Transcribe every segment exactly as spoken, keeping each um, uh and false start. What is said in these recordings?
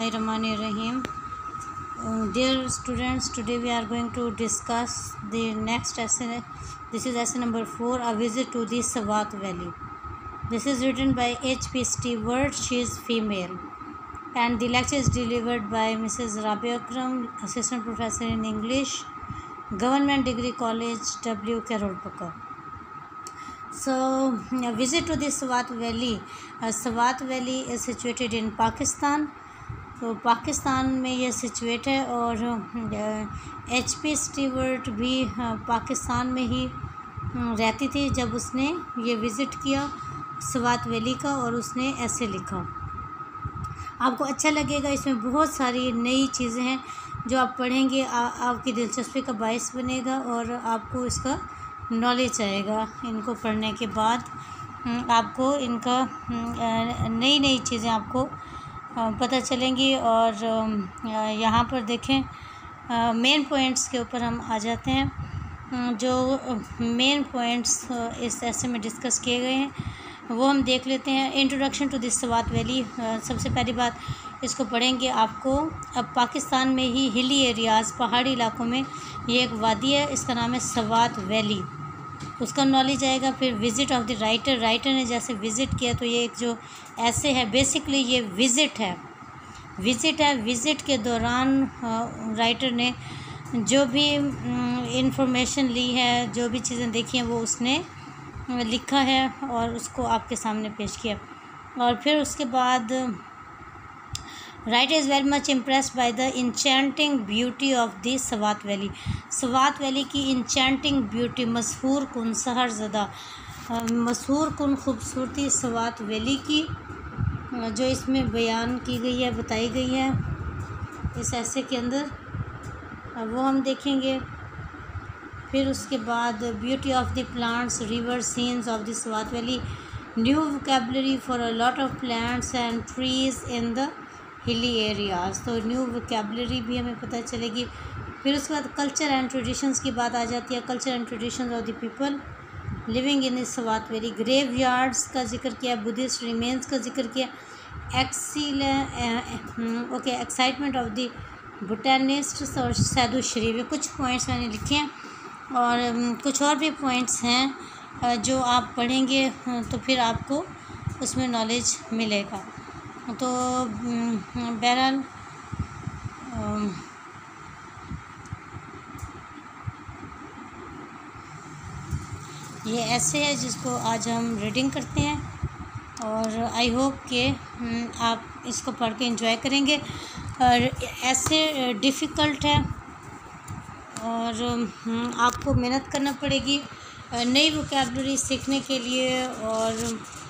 Bismillahirrahmanirrahim. Uh, dear students, today we are going to discuss the next essay. This is essay number four, A Visit to the Swat Valley. This is written by H P Stewart. She is female. And the lecture is delivered by Missus Rabia Akram, Assistant Professor in English, Government Degree College, W. Karolpaka. So, a visit to the Swat Valley. Uh, Swat Valley is situated in Pakistan. तो पाकिस्तान में ये situate है और H P Stewart भी पाकिस्तान में ही रहती थी जब उसने ये विज़िट किया स्वात वैली का, और उसने ऐसे लिखा। आपको अच्छा लगेगा, इसमें बहुत सारी नई चीज़ें हैं जो आप पढ़ेंगे, आ, आपकी दिलचस्पी का बायस बनेगा और आपको इसका नॉलेज आएगा। इनको पढ़ने के बाद आपको इनका नई नई चीज़ें आपको पता चलेंगी। और यहाँ पर देखें, मेन पॉइंट्स के ऊपर हम आ जाते हैं। जो मेन पॉइंट्स इस ऐसे में डिस्कस किए गए हैं वो हम देख लेते हैं। Introduction to this Swat valley. सबसे पहली बात, इसको पढ़ेंगे आपको। अब पाकिस्तान में ही हिली एरियाज़, पहाड़ी इलाकों में ये एक वादी है, इसका नाम है स्वात वैली, उसका नॉलेज आएगा। फिर visit of the writer, writer ने जैसे विज़िट किया, तो ये एक जो ऐसे है बेसिकली ये विज़िट है विज़िट है विज़िट के दौरान राइटर ने जो भी इंफॉर्मेशन ली है, जो भी चीज़ें देखी हैं, वो उसने लिखा है और उसको आपके सामने पेश किया। और फिर उसके बाद writer is very much impressed by the enchanting beauty of the Swat valley. Swat valley की इंचेंटिंग ब्यूटी, मशहूर कुन सहर ज़दा, मशहूर कुन खूबसूरती स्वात वैली की जो इसमें बयान की गई है, बताई गई है इस ऐसे के अंदर, वो हम देखेंगे। फिर उसके बाद beauty of the plants, river scenes of the Swat valley, new vocabulary for a lot of plants and trees in the hilly areas, तो न्यू वोकेबलरी भी हमें पता चलेगी। फिर उसके बाद कल्चर एंड ट्रेडिशंस की बात आ जाती है। Culture and traditions of the people living in this Swat valley, graveyards का जिक्र किया, बुद्धिस्ट रिमेन्स का जिक्र किया, एक्सील okay excitement of the botanists और सैदु शरीफ। कुछ पॉइंट्स मैंने लिखे हैं और um, कुछ और भी पॉइंट्स हैं uh, जो आप पढ़ेंगे uh, तो फिर आपको उसमें नॉलेज मिलेगा। तो बहरहाल ये ऐसे है जिसको आज हम रीडिंग करते हैं और आई होप कि आप इसको पढ़ के एंजॉय करेंगे। और ऐसे डिफ़िकल्ट है और आपको मेहनत करना पड़ेगी नई वोकेबलरी सीखने के लिए। और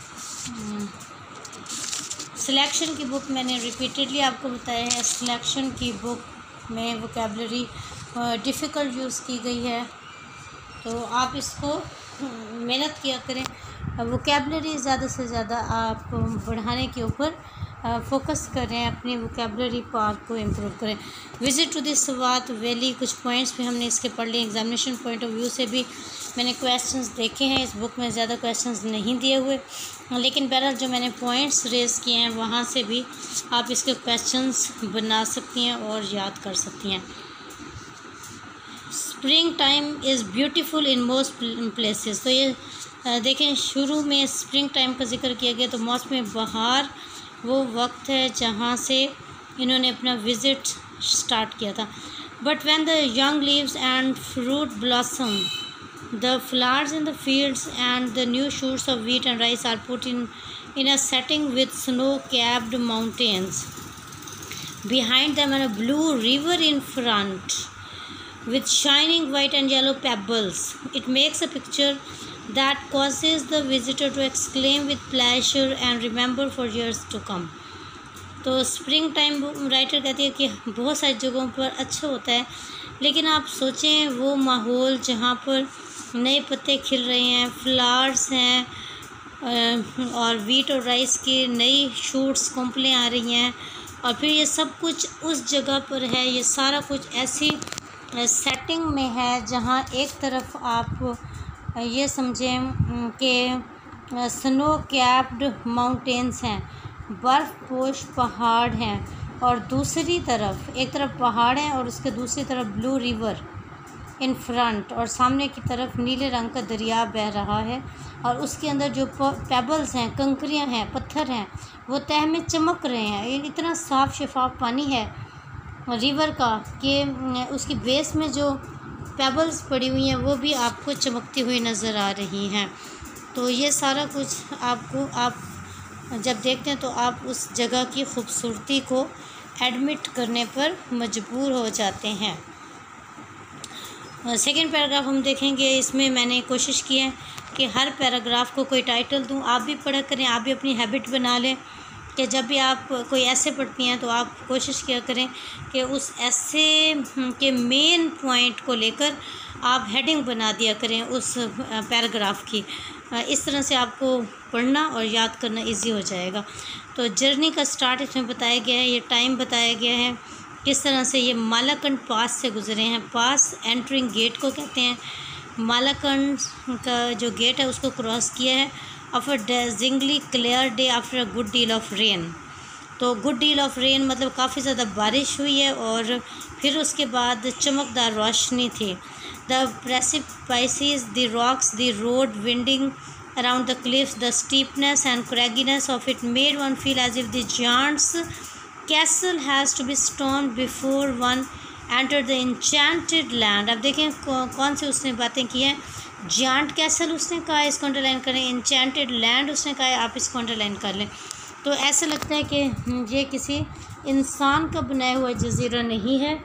सिलेक्शन की बुक मैंने रिपीटेडली आपको बताया है, सिलेक्शन की बुक में वोकेबलरी डिफ़िकल्ट यूज़ की गई है, तो आप इसको मेहनत किया करें। वोकेबलरी ज़्यादा से ज़्यादा आप बढ़ाने के ऊपर फोकस करें, अपनी वोकेबलरी पार्ट को इम्प्रूव करें। Visit to this Swat valley, कुछ पॉइंट्स भी हमने इसके पढ़ लिए। एग्जामिनेशन पॉइंट ऑफ व्यू से भी मैंने क्वेश्चंस देखे हैं। इस बुक में ज़्यादा क्वेश्चंस नहीं दिए हुए, लेकिन बहरहाल जो मैंने पॉइंट्स रेज़ किए हैं वहाँ से भी आप इसके क्वेश्चंस बना सकती हैं और याद कर सकती हैं। Spring time is beautiful in most places, तो ये देखें शुरू में स्प्रिंग टाइम का जिक्र किया गया, तो मौसम बहार वो वक्त है जहाँ से इन्होंने अपना विज़िट स्टार्ट किया था। But when the young leaves and fruit blossom, the flowers in the fields and the new shoots of wheat and rice are put in in a setting with snow-capped mountains behind them and a blue river in front with shining white and yellow pebbles. It makes a picture that causes the visitor to exclaim with pleasure and remember for years to come. तो spring time writer कहती है कि बहुत सारी जगहों पर अच्छा होता है, लेकिन आप सोचें वो माहौल जहाँ पर नए पत्ते खिल रहे हैं, फ्लावर्स हैं और वीट और राइस की नई शूट्स कोंपलें आ रही हैं, और फिर ये सब कुछ उस जगह पर है। ये सारा कुछ ऐसी सेटिंग में है जहाँ एक तरफ आप ये समझें कि स्नो कैप्ड माउंटेन्स हैं, बर्फ़ पोश पहाड़ हैं, और दूसरी तरफ एक तरफ पहाड़ है और उसके दूसरी तरफ ब्लू रिवर इन फ्रंट, और सामने की तरफ नीले रंग का दरिया बह रहा है और उसके अंदर जो पेबल्स हैं, कंकरियाँ हैं, पत्थर हैं, वो तह में चमक रहे हैं। ये इतना साफ़ शफाफ पानी है रिवर का कि उसकी बेस में जो पेबल्स पड़ी हुई हैं वो भी आपको चमकती हुई नज़र आ रही हैं। तो ये सारा कुछ आपको आप जब देखते हैं तो आप उस जगह की खूबसूरती को एडमिट करने पर मजबूर हो जाते हैं। सेकंड पैराग्राफ हम देखेंगे। इसमें मैंने कोशिश की है कि हर पैराग्राफ को कोई टाइटल दूं, आप भी पढ़ा करें, आप भी अपनी हैबिट बना लें कि जब भी आप कोई ऐसे पढ़ती हैं तो आप कोशिश किया करें कि उस ऐसे के मेन पॉइंट को लेकर आप हेडिंग बना दिया करें उस पैराग्राफ की। इस तरह से आपको पढ़ना और याद करना इजी हो जाएगा। तो जर्नी का स्टार्ट इसमें बताया गया है, ये टाइम बताया गया है, किस तरह से ये मालाकंड पास से गुजरे हैं। पास एंटरिंग गेट को कहते हैं। मालाकंड का जो गेट है उसको क्रॉस किया है of a dazzlingly clear day after a good deal of rain. तो गुड डील ऑफ रेन मतलब काफ़ी ज़्यादा बारिश हुई है और फिर उसके बाद चमकदार रोशनी थी। The precipices, the rocks, the road winding around the cliffs, the steepness and cragginess of it made one feel as if the giant's castle has to be stormed before one entered the enchanted land। अब देखें कौन से उसने बातें की हैं। Giant castle उसने कहा, इसको अंडरलाइन करें। एन्चेंटेड लैंड उसने कहा है, आप इसको अंडरलाइन कर लें। तो ऐसा लगता है कि ये किसी इंसान का बनाया हुआ जजीरा नहीं है।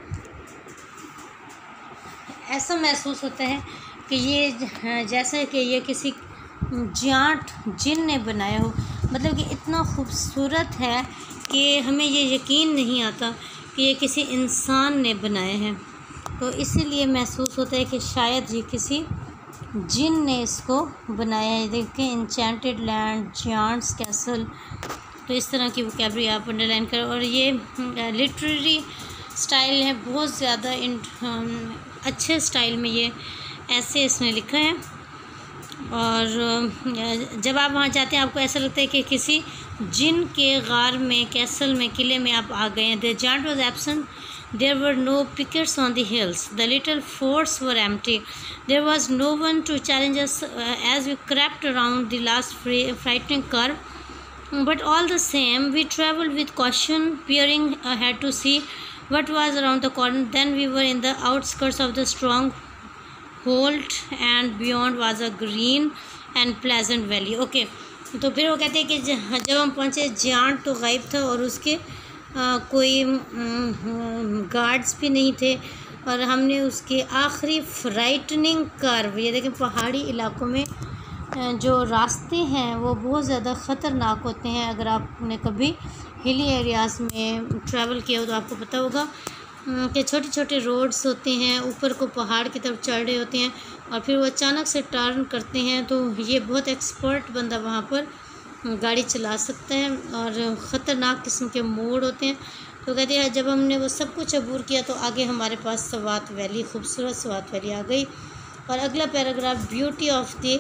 ऐसा महसूस होता है कि ये जैसे कि ये किसी जियांट जिन ने बनाया हो। मतलब कि इतना खूबसूरत है कि हमें ये यकीन नहीं आता कि ये किसी इंसान ने बनाए हैं। तो इसीलिए महसूस होता है कि शायद ये किसी जिन ने इसको बनाया है। देखें, एन्चेंटेड लैंड, जियांट्स कैसल। तो इस तरह की वोकैबलरी आप अंडरलाइन करें। और ये लिटरेरी स्टाइल है, बहुत ज़्यादा इन अच्छे स्टाइल में ये ऐसे इसने लिखा है। और जब आप वहाँ जाते हैं आपको ऐसा लगता है कि किसी जिन के गार में, कैसल में, किले में आप आ गए हैं। The giant was absent, there were no pickets on the hills, the little forts were empty, there was no one to challenge us as we crept around the last frightening curve, but all the same we traveled with caution, peering ahead to see what was around the corner. Then we were in the outskirts of the strong hold and beyond was a green and pleasant valley. Okay, तो फिर वो कहते हैं कि जब हम पहुँचे giant तो गायब था और उसके आ, कोई गार्ड्स भी नहीं थे और हमने उसके आखिरी फ्राइटनिंग कर्व, ये देखें पहाड़ी इलाकों में जो रास्ते हैं वो बहुत ज़्यादा ख़तरनाक होते हैं। अगर आपने कभी हिली एरियाज़ में ट्रैवल किया हो तो आपको पता होगा कि छोटे छोटे रोड्स होते हैं, ऊपर को पहाड़ की तरफ चढ़ रहे होते हैं और फिर वो अचानक से टर्न करते हैं। तो ये बहुत एक्सपर्ट बंदा वहाँ पर गाड़ी चला सकता है और ख़तरनाक किस्म के मोड़ होते हैं। तो कहते हैं जब हमने वो सब कुछ अबूर किया तो आगे हमारे पास सवात वैली, खूबसूरत सवात वैली आ गई। और अगला पैराग्राफ ब्यूटी ऑफ द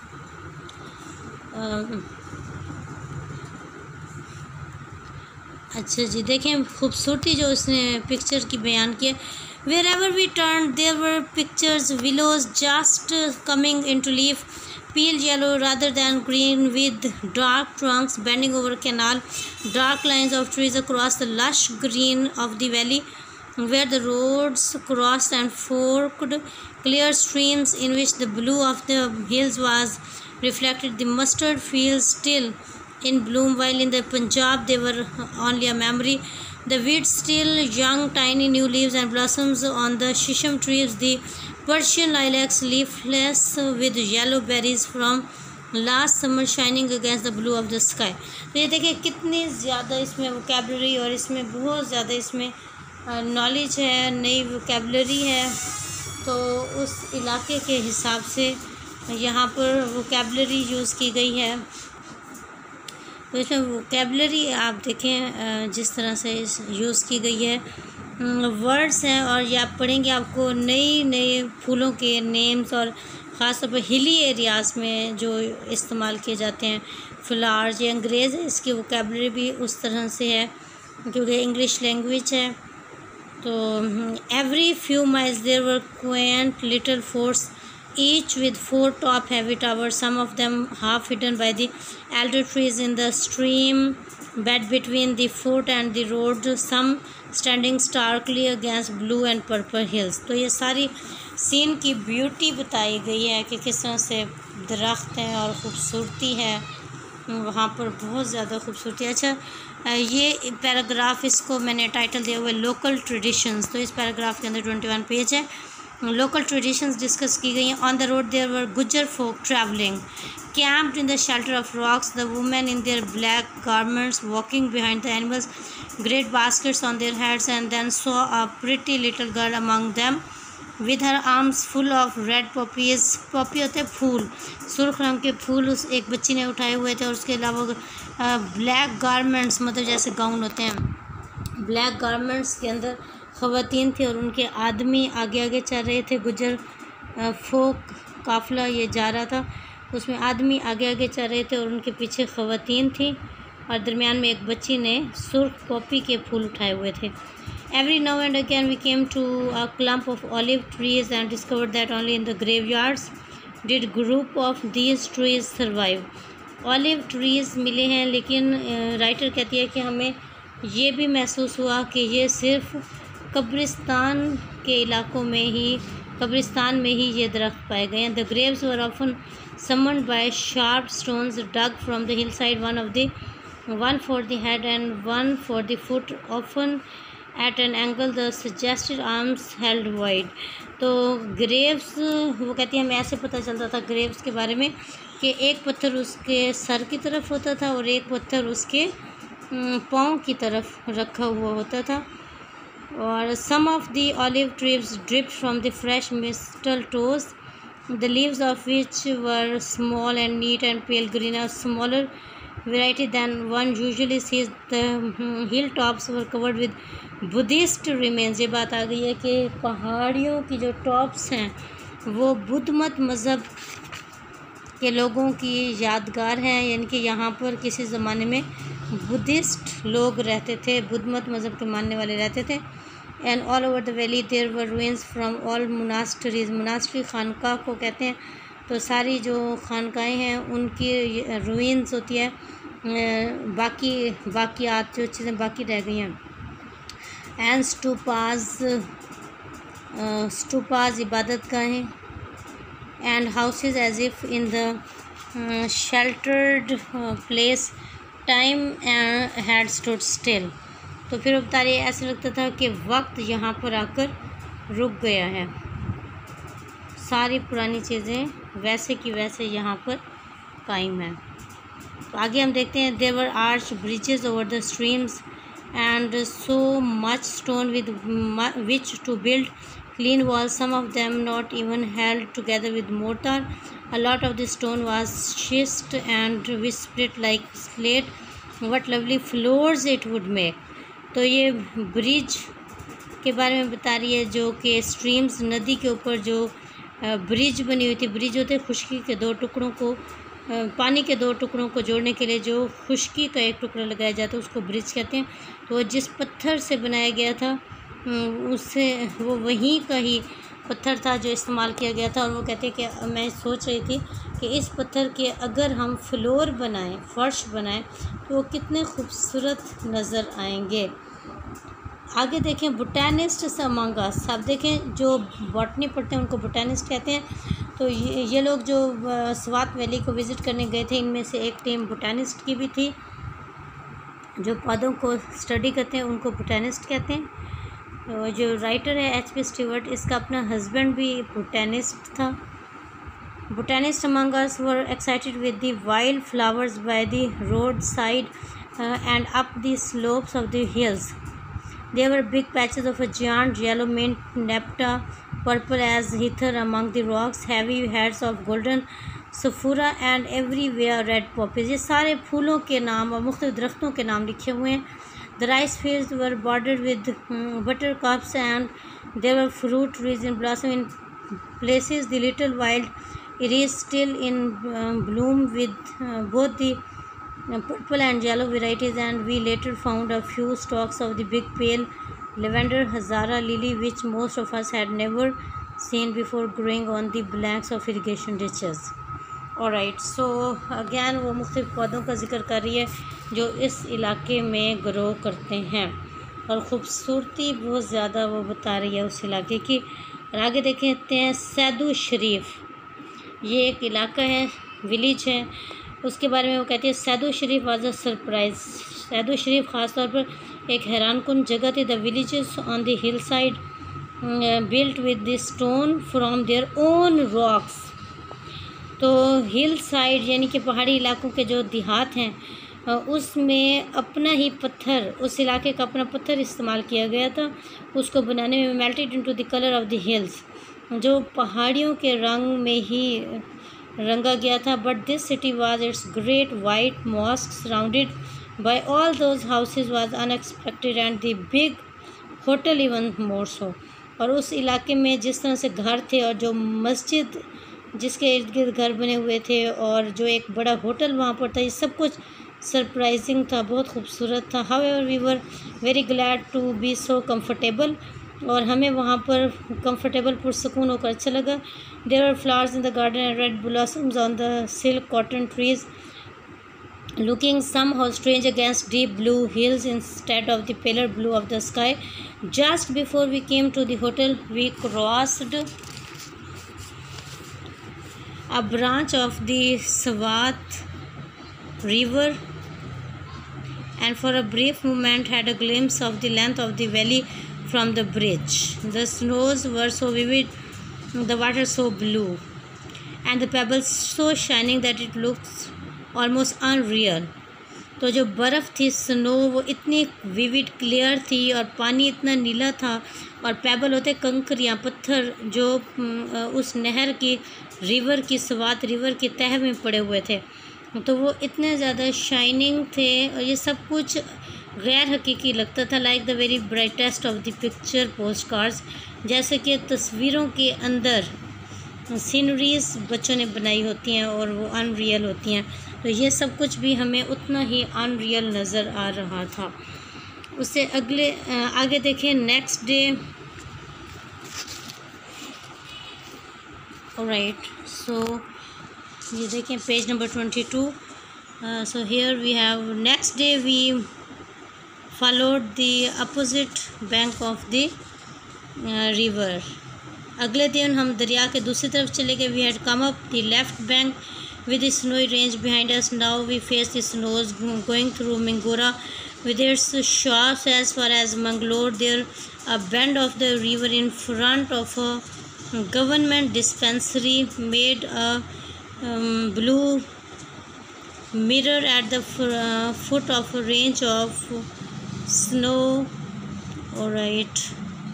अच्छा जी, देखें खूबसूरती जो उसने पिक्चर की बयान की है। Wherever we turn there were pictures, willows just coming into leaf, pale yellow rather than green, with dark trunks bending over canal, dark lines of trees across the lush green of the valley where the roads crossed and forked, clear streams in which the blue of the hills was reflected, the mustard fields still in bloom, while in the Punjab they were only a memory, the weeds still young, tiny new leaves and blossoms on the shisham trees, the Persian lilacs leafless with yellow berries from last summer shining against the blue of the sky। तो ये देखिए कितनी ज़्यादा इसमें vocabulary और इसमें बहुत ज़्यादा इसमें नॉलेज है, नई वोकैबलरी है। तो उस इलाके के हिसाब से यहाँ पर वोकैबलरी यूज़ की गई है। तो इसमें वोकैबलरी आप देखें जिस तरह से यूज़ की गई है, वर्ड्स हैं और ये आप पढ़ेंगे आपको नई नए फूलों के नेम्स और ख़ास तौर पर हिली एरियाज़ में जो इस्तेमाल किए जाते हैं फ्लावर्स, ये अंग्रेज़ है, इसकी वोकैबलरी भी उस तरह से है। क्योंकि इंग्लिश लैंग्वेज है। तो every few miles there were quaint little forts each with four top heavy towers, some of them half hidden by the elder trees in the stream bed between the fort and the road, some standing starkly against blue and purple hills। तो ये सारी scene की beauty बताई गई है कि किस तरह से दरख्त हैं और ख़ूबसूरती है वहाँ पर, बहुत ज़्यादा खूबसूरती। अच्छा, ये पैराग्राफ, इसको मैंने टाइटल दिया हुआ है लोकल ट्रेडिशंस। तो इस पैराग्राफ के अंदर ट्वेंटी वन पेज है, लोकल ट्रेडिशंस डिस्कस की गई हैं। On the road there were Gujjar folk travelling camped in the shelter of rocks, the women in their black garments walking behind the animals, great baskets on their heads, and then saw a pretty little girl among them with her arms full of red poppies। Poppy होते फूल, सुर्ख रंग के फूल उस एक बच्ची ने उठाए हुए थे। और उसके अलावा ब्लैक गारमेंट्स, मतलब जैसे गाउन होते हैं, ब्लैक गारमेंट्स के अंदर ख़वातीन थी और उनके आदमी आगे आगे चल रहे थे। गुजर फोक काफ़िला ये जा रहा था, उसमें आदमी आगे आगे चल रहे थे और उनके पीछे ख़वातीन थी और दरमियान में एक बच्ची ने सुर्ख पॉपी के फूल उठाए हुए थे। Every now and again we came to a clump of olive trees and discovered that only in the graveyards did group of these trees survive. Olive trees मिले हैं, लेकिन राइटर कहती है कि हमें ये भी महसूस हुआ कि ये सिर्फ़ कब्रिस्तान के इलाकों में ही, कब्रिस्तान में ही ये दरख्त पाए गए हैं। The graves were often summoned by sharp stones dug from the hillside, one of the one for the head and one for the foot, often at an angle the suggested arms held wide. तो graves, वो कहती है हमें ऐसे पता चलता था Graves के बारे में कि एक पत्थर उसके सर की तरफ होता था और एक पत्थर उसके पाँव की तरफ रखा हुआ होता था। और some of the olive trees dripped from the fresh mistletoes, the leaves of which were small and neat and pale green, a smaller variety than one usually sees। The hilltops were covered with Buddhist remains। ये बात आ गई है कि पहाड़ियों की जो tops हैं वो बुद्ध मत मज़हब के लोगों की यादगार हैं, यानी कि यहाँ पर किसी ज़माने में बुद्धिस्ट लोग रहते थे, बुद्ध मत मज़हब के मानने वाले रहते थे। And all over the valley there were ruins from all monasteries. Monastery खानका को कहते हैं। तो सारी जो खानकाएँ हैं उनकी रुइंस होती है, बाकी बाकियात जो चीज़ें बाकी रह गई हैं। एंड स्टूपाज, स्टूपाज इबादत गाहें। And houses as if in the sheltered place time had stood still. तो फिर वो बता रही है ऐसा लगता था कि वक्त यहाँ पर आकर रुक गया है, सारी पुरानी चीज़ें वैसे की वैसे यहाँ पर कायम हैं। तो आगे हम देखते हैं there were arch bridges over the streams and so much stone with which to build clean walls, some of them not even held together with mortar. A lot of the stone was schist and we split like slate. What lovely floors it would make। तो ये bridge के बारे में बता रही है, जो कि स्ट्रीम्स, नदी के ऊपर जो ब्रिज बनी हुई थी। ब्रिज होते खुश्की के दो टुकड़ों को, पानी के दो टुकड़ों को जोड़ने के लिए जो खुश्की का एक टुकड़ा लगाया जाता है उसको ब्रिज कहते हैं। तो जिस पत्थर से बनाया गया था उससे, वो वहीं का ही पत्थर था जो इस्तेमाल किया गया था। और वो कहते हैं कि मैं सोच रही थी कि इस पत्थर के अगर हम फ्लोर बनाएं, फर्श बनाएं, तो वो कितने खूबसूरत नज़र आएंगे। आगे देखें बोटैनिस्ट अमंग अस। आप देखें जो बॉटनी पढ़ते हैं उनको बोटैनिस्ट कहते हैं। तो ये ये लोग जो स्वात वैली को विज़िट करने गए थे, इनमें से एक टीम बोटैनिस्ट की भी थी। जो पौधों को स्टडी करते हैं उनको बोटैनिस्ट कहते हैं। तो जो राइटर है एच पी स्टीवर्ट, इसका अपना हस्बैंड भी बोटैनिस्ट था। Botanist among us were excited with the wild flowers by the roadside and up the slopes of the hills. There were big patches of a giant yellow mint, nepta, purple as heather among the rocks, heavy heads of golden सफूरा and everywhere red poppies. ये सारे फूलों के नाम और मुख्तलिफ दरख्तों के नाम लिखे हुए हैं। The rice fields were bordered with buttercups and there were fruit trees in blossom in places. The little wild irises still in bloom with both the purple and yellow varieties, and we later found a few stalks of the big pale lavender Hazara lily, which most of us had never seen before, growing on the banks of irrigation ditches. Alright, so again वो मुख्तलिफ पौधों का जिक्र कर रही है जो इस इलाके में ग्रो करते हैं, और ख़ूबसूरती बहुत ज़्यादा वो बता रही है उस इलाके की। और आगे देखते हैं सैदू शरीफ, ये एक इलाका है, विलेज है, उसके बारे में वो कहती है सैदू शरीफ वाज अ सरप्राइज। सैदू शरीफ ख़ास तौर पर एक हैरानकुन जगह थी। The villages on the hillside built with the stone from their own rocks. तो हिल साइड यानी कि पहाड़ी इलाकों के जो देहात हैं उसमें अपना ही पत्थर, उस इलाके का अपना पत्थर इस्तेमाल किया गया था उसको बनाने में। Melted into the colour of the hills, जो पहाड़ियों के रंग में ही रंगा गया था। But this city was its great white mosque surrounded by all those houses was unexpected and the big hotel even more so. और उस इलाके में जिस तरह से घर थे और जो मस्जिद जिसके इर्द गिर्द घर बने हुए थे और जो एक बड़ा होटल वहाँ पर था, ये सब कुछ सरप्राइजिंग था, बहुत खूबसूरत था। However we were very glad to be so comfortable, और हमें वहाँ पर कंफर्टेबल पुरसकून होकर अच्छा लगा। There are flowers in the garden and red blossoms on the silk cotton trees looking somehow strange against deep blue hills instead of the paler blue of the sky. Just before we came to the hotel, we crossed a branch of the Swat river and for a brief moment had a glimpse of the length of the valley from the bridge. The snows were so vivid, the water so blue, and the pebbles so shining that it looks almost unreal. तो जो बर्फ़ थी snow वो इतनी vivid clear थी और पानी इतना नीला था, और पेबल होते कंकरियाँ पत्थर जो उस नहर की रिवर की स्वात रिवर की तह में पड़े हुए थे, तो वो इतने ज़्यादा शाइनिंग थे और ये सब कुछ गैर हकीकी लगता था। Like the very brightest of the picture postcards, जैसे कि तस्वीरों के अंदर सीनरीज बच्चों ने बनाई होती हैं और वो अनरियल होती हैं, तो ये सब कुछ भी हमें उतना ही अनरियल नज़र आ रहा था। उससे अगले आगे देखें नेक्स्ट डे। ऑलराइट, सो ये देखें page number twenty two. So here we have next day we followed the opposite bank of the river. अगले दिन हम दरिया के दूसरी तरफ चले गए। We had come up the left bank with the snowy range behind us. Now we face the snows going through Mingora with its shores as far as Mangalore. There a bend of the river in front of a government dispensary made a um, blue mirror at the uh, foot of a range of snow. Alright,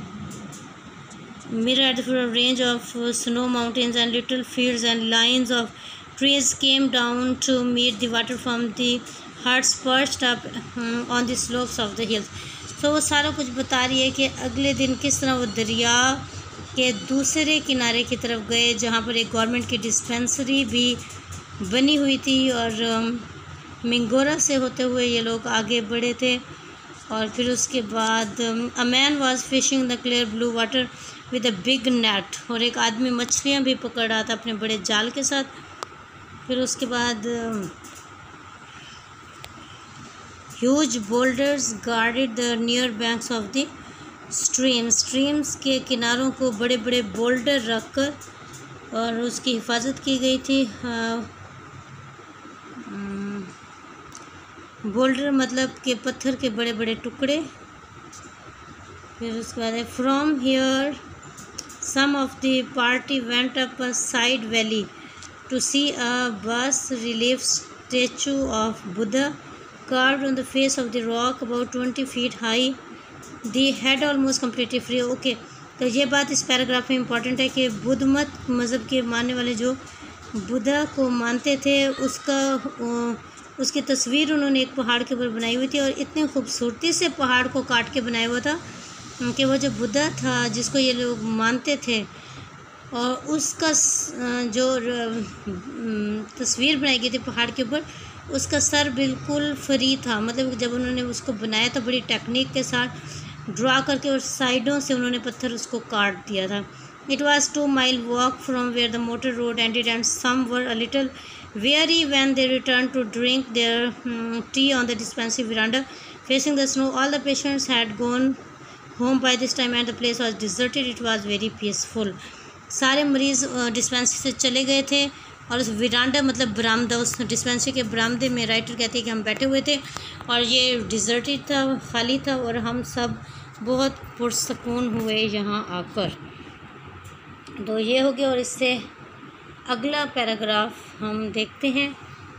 mirror at the foot of a range of uh, snow mountains and little fields and lines of trees came down to meet the water from the huts perched up um, on the slopes of the hills. तो वो सारा कुछ बता रही है कि अगले दिन किस तरह वो दरिया के दूसरे किनारे की तरफ गए जहाँ पर एक गवर्नमेंट की डिस्पेंसरी भी बनी हुई थी, और मिंगोरा से होते हुए ये लोग आगे बढ़े थे। और फिर उसके बाद a man was fishing the clear blue water with a big net, और एक आदमी मछलियाँ भी पकड़ रहा था अपने बड़े जाल के साथ। फिर उसके बाद huge boulders guarded the near banks of the stream. Streams के किनारों को बड़े बड़े बोल्डर रखकर और उसकी हिफाजत की गई थी। बोल्डर मतलब के पत्थर के बड़े बड़े टुकड़े। फिर उसके बाद from here some of the party went up a side valley to see a bas relief statue of Buddha carved on the face of the rock about twenty feet high, the head almost completely free. Okay, तो ये बात इस paragraph में important है कि बुद्ध मत मज़हब के मानने वाले जो बुद्धा को मानते थे उसका उसकी तस्वीर उन्होंने एक पहाड़ के ऊपर बनाई हुई थी, और इतनी खूबसूरती से पहाड़ को काट के बनाया हुआ था कि वो जो बुद्धा था जिसको ये लोग मानते थे और उसका जो तस्वीर बनाई गई थी पहाड़ के ऊपर उसका सर बिल्कुल फ्री था, मतलब जब उन्होंने उसको बनाया था बड़ी टेक्निक के साथ ड्रा करके और साइडों से उन्होंने पत्थर उसको काट दिया था। It was two mile walk from where the motor road ended and some were a little weary when they returned to drink their um, tea on the dispensary veranda facing the snow. All the patients had gone home by this time and the place was deserted. It was very peaceful. सारे मरीज़ dispensary से चले गए थे और उस विरांडा मतलब बरामदा, उस डिस्पेंसरी के बरामदे में राइटर कहते हैं कि हम बैठे हुए थे और ये डिज़र्टेड था, खाली था और हम सब बहुत पुरसकून हुए यहाँ आकर। तो ये हो गया और इससे अगला पैराग्राफ हम देखते हैं।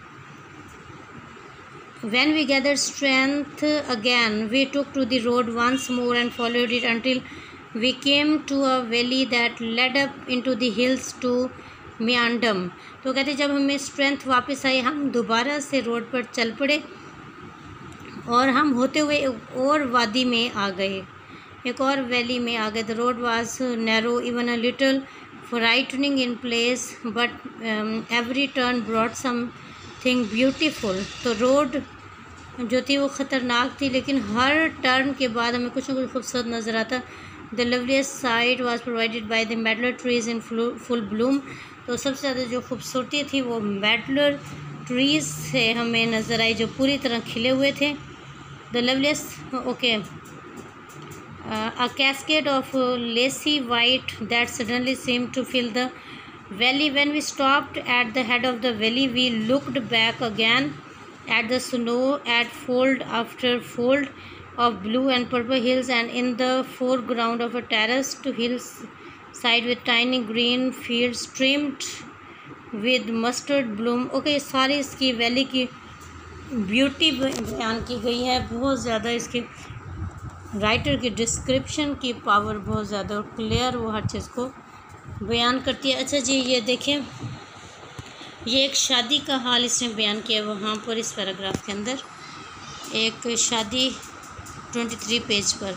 When we gathered strength again, we took to the road once more and followed it until we came to a valley that led up into the hills to Meandam. तो कहते जब हमें स्ट्रेंथ वापस आई हम दोबारा से रोड पर चल पड़े और हम होते हुए एक और वादी में आ गए, एक और वैली में आ गए। The road was narrow even a little frightening in place but every turn brought something beautiful. तो रोड जो थी वो ख़तरनाक थी लेकिन हर टर्न के बाद हमें कुछ ना कुछ खूबसूरत नज़र आता। The loveliest sight was provided by the medlar trees in full bloom. तो सबसे ज़्यादा जो खूबसूरती थी वो मेडलर ट्रीज़ से हमें नज़र आई जो पूरी तरह खिले हुए थे। The loveliest okay Uh, a cascade of uh, lacy white that suddenly seemed to fill the valley. When we stopped at the head of the valley, we looked back again at the snow, at fold after fold of blue and purple hills, and in the foreground of a terraced hillside with tiny green fields trimmed with mustard bloom. Okay, सारी इसकी valley की beauty बयान की गई है, बहुत ज़्यादा इसकी राइटर की डिस्क्रिप्शन की पावर बहुत ज़्यादा और क्लियर वो हर चीज़ को बयान करती है। अच्छा जी, ये देखें, ये एक शादी का हाल इसने बयान किया वहाँ पर इस पैराग्राफ के अंदर। एक शादी तेईस पेज पर।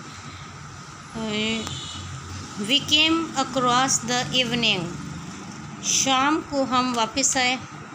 We came across the evening, शाम को हम वापस आए।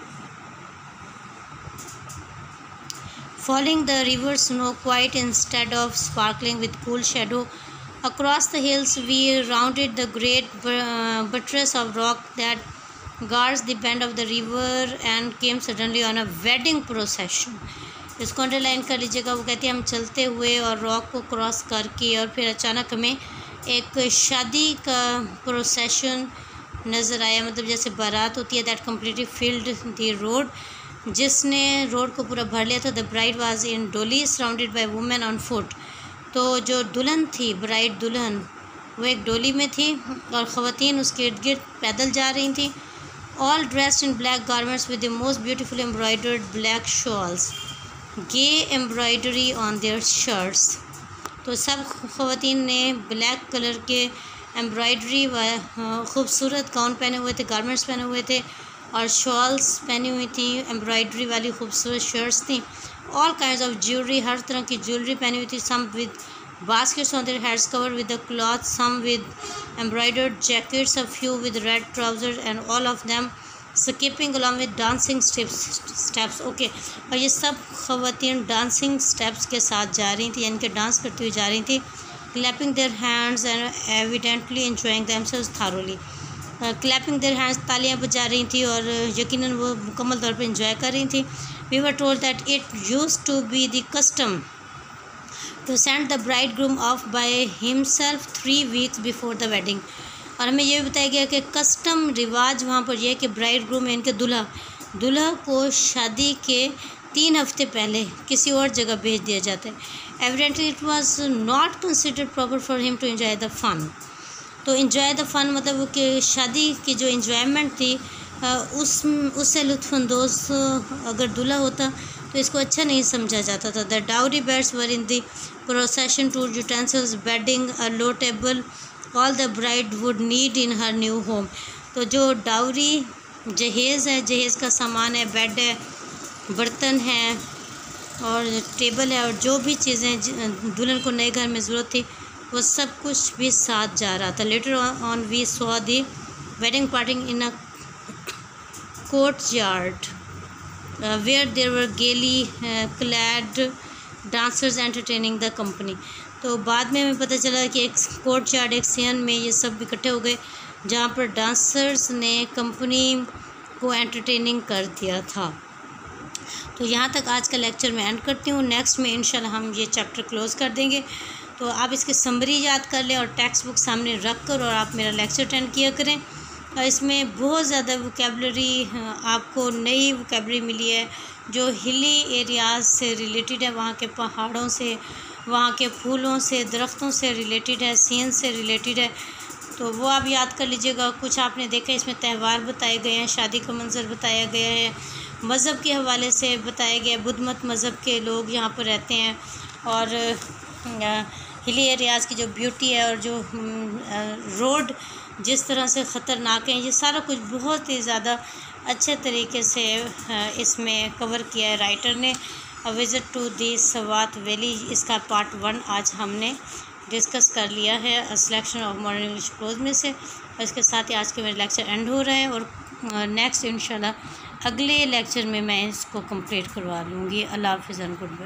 Following the river snow quiet instead of sparkling with cool shadow across the hills, we rounded the great buttress of rock that guards the bend of the river and came suddenly on a wedding procession. इसको underline कर लीजिएगा। वो कहती है हम चलते हुए और रॉक को क्रॉस करके और फिर अचानक हमें एक शादी का प्रोसेशन नज़र आया, मतलब जैसे बारात होती है। That completely filled the road, जिसने रोड को पूरा भर लिया था। The bride was in doli surrounded by women on foot. तो जो दुल्हन थी, ब्राइड दुल्हन, वो एक डोली में थी और ख़वातीन उसके इर्द गिर्द पैदल जा रही थी। All dressed in black garments with the most beautiful embroidered black shawls, gay embroidery on their shirts. तो सब ख़वातीन ने ब्लैक कलर के एम्ब्रॉयडरी व खूबसूरत गाउन पहने हुए थे, गारमेंट्स पहने हुए थे और शॉल्स पहनी हुई थी, एम्ब्रॉयडरी वाली खूबसूरत शर्ट्स थी। ऑल काइंड्स ऑफ ज्वेलरी, हर तरह की ज्वेलरी पहनी हुई थी। Some with baskets on their heads cover with the cloth, some with embroidered jackets, a few with red trousers and all of them skipping along with dancing steps steps okay. और ये सब ख़वातीन dancing steps के साथ जा रही थी, यानी कि डांस करती हुई जा रही थी। Clapping their hands and evidently enjoying themselves thoroughly. Clapping their hands, तालियां बजा रही थी और यकीनन वो मुकम्मल तौर पे इंजॉय कर रही थी। We were told that it used to be the custom to send the bridegroom off by himself three weeks before the wedding. और हमें ये भी बताया गया कि कस्टम रिवाज वहाँ पर यह है कि ब्राइड ग्रूम इनके दुल्हा दुल्हा को शादी के तीन हफ्ते पहले किसी और जगह भेज दिया जाता है। Evidently it was not considered proper for him to enjoy the fun. तो इन्जॉय द फन मतलब कि शादी की जो इन्जॉयमेंट थी उस उससे लुत्फ़अंदोज़ अगर दूल्हा होता तो इसको अच्छा नहीं समझा जाता था। The dowry beds were in the procession, too utensils, bedding, a low table, all the bride would need in her new home. तो जो डाउरी जहेज़ है, जहेज़ का सामान है, बेड है, बर्तन है और टेबल है और जो भी चीज़ें दुल्हन को नए घर में ज़रूरत थी वो सब कुछ भी साथ जा रहा था। Later on we saw the wedding party in a courtyard. Where there were gaily clad dancers entertaining the company. तो बाद में हमें पता चला कि एक कोर्ट यार्ड, एक सियन में ये सब इकट्ठे हो गए, जहाँ पर डांसर्स ने कंपनी को एंटरटेनिंग कर दिया था। तो यहाँ तक आज का लेक्चर मैं एंड करती हूँ। नेक्स्ट में इंशाल्लाह हम ये चैप्टर क्लोज़ कर देंगे। तो आप इसकी समरी याद कर लें और टेक्स्ट बुक सामने रख कर और आप मेरा लेक्चर अटेंड किया करें। और इसमें बहुत ज़्यादा वोकेबलरी, आपको नई वोकेबलरी मिली है जो हिली एरियाज़ से रिलेटेड है, वहाँ के पहाड़ों से, वहाँ के फूलों से, दरख्तों से रिलेटेड है, सीन से रिलेटेड है। तो वो आप याद कर लीजिएगा। कुछ आपने देखा इसमें त्यौहार बताए गए हैं, शादी का मंजर बताया गया है, मज़हब के हवाले से बताया गया, बुद्ध मत मज़हब के लोग यहाँ पर रहते हैं, और हिली एरियाज़ की जो ब्यूटी है और जो रोड जिस तरह से ख़तरनाक हैं, ये सारा कुछ बहुत ही ज़्यादा अच्छे तरीके से इसमें कवर किया है राइटर ने। A visit to the Swat valley, इसका पार्ट वन आज हमने डिस्कस कर लिया है selection of modern English prose में से। और इसके साथ ही आज के मेरे लेक्चर एंड हो रहे हैं, और नेक्स्ट इंशाल्लाह अगले लेक्चर में मैं इसको कंप्लीट करवा लूँगी। अल्लाह हाफ़िज़ एंड गुड बाय।